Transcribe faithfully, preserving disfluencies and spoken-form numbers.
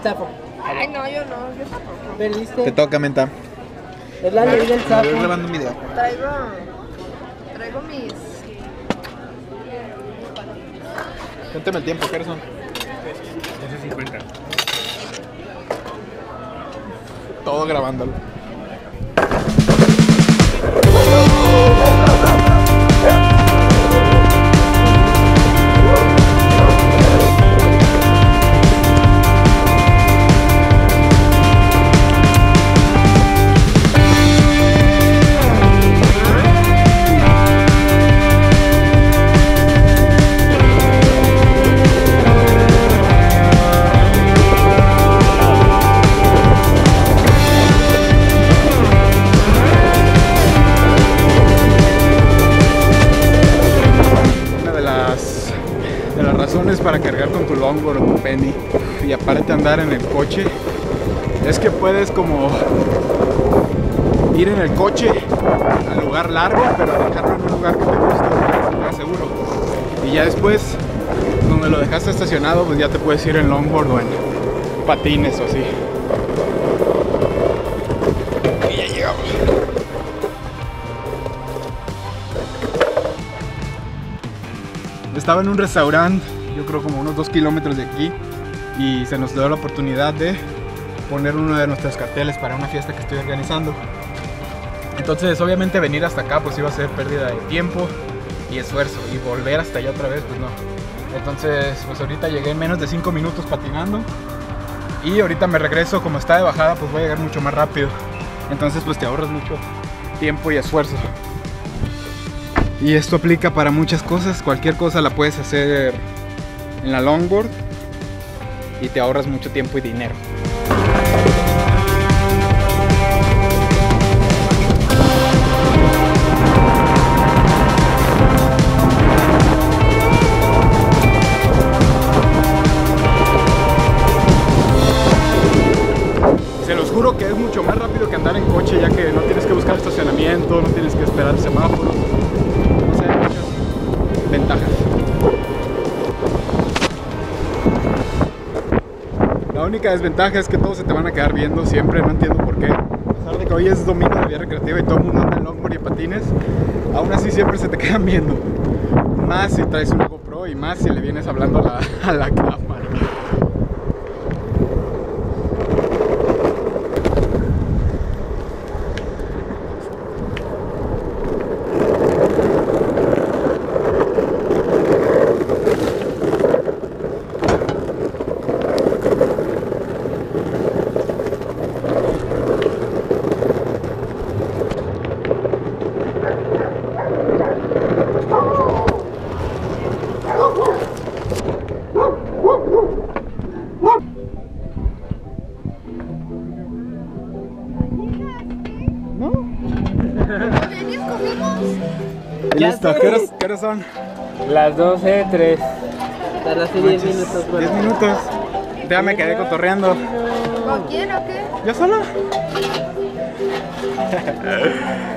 sapo. Ay, no, yo no, yo tampoco. Perdiste. Te toca, menta. Es la ley del sapo. Estoy grabando un video. Traigo, traigo mis... Cuéntame el tiempo, ¿qué son? doce cincuenta. Todo grabándolo. Para cargar con tu longboard o tu penny y aparte andar en el coche es que puedes como ir en el coche al lugar largo, pero dejarlo en un lugar que te guste, un lugar seguro, y ya después donde lo dejaste estacionado pues ya te puedes ir en longboard o en patines o así. Y ya llegamos. Estaba en un restaurante, yo creo como unos dos kilómetros de aquí, y se nos dio la oportunidad de poner uno de nuestros carteles para una fiesta que estoy organizando. Entonces obviamente venir hasta acá pues iba a ser pérdida de tiempo y esfuerzo, y volver hasta allá otra vez pues no. Entonces pues ahorita llegué en menos de cinco minutos patinando, y ahorita me regreso, como está de bajada pues voy a llegar mucho más rápido. Entonces pues te ahorras mucho tiempo y esfuerzo. Y esto aplica para muchas cosas, cualquier cosa la puedes hacer en la longboard y te ahorras mucho tiempo y dinero. Se los juro que es mucho más rápido que andar en coche, ya que no tienes que buscar estacionamiento, no tienes que esperar semáforos. O sea, hay muchas ventajas. La única desventaja es que todos se te van a quedar viendo siempre, no entiendo por qué. A pesar de que hoy es domingo de vía recreativa y todo el mundo anda en longboard y patines, aún así siempre se te quedan viendo. Más si traes una GoPro y más si le vienes hablando a la, a la cámara. Listo, ¿qué horas, ¿qué horas son? Las doce tres. Tardaste diez minutos. diez minutos. Ya me quedé cotorreando. ¿Con quién o qué? ¿Yo solo?